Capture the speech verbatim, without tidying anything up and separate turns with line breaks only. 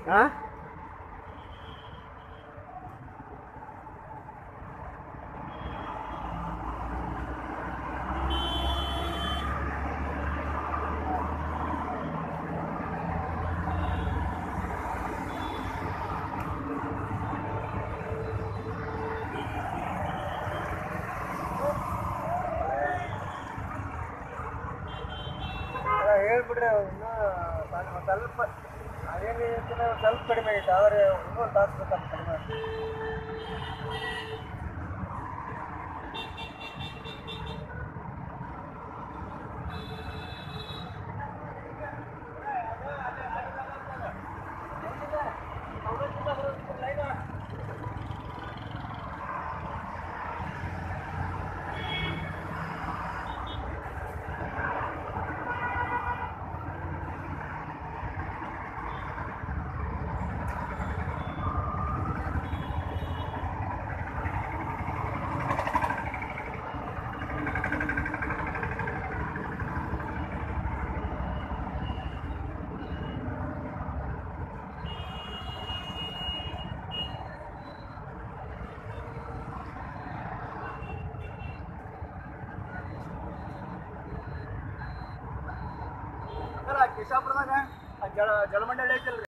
ಹಾಂ ಹೇಳ್ಬಿಡ್ರಿ ಇನ್ನೂ ಸ್ವಲ್ಪ ಅದೇನು ಸ್ವಲ್ಪ ಕಡಿಮೆ ಐತೆ ಆದರೆ ಇನ್ನೂ ಒಂದು ತಾಸು ಬೇಕಂತ ಕಡಿಮೆ ಕೇಶಾಪುರದಾಗ ಜಲ ಜಲಮಂಡಳಿ ಐತಿಲ್ರಿ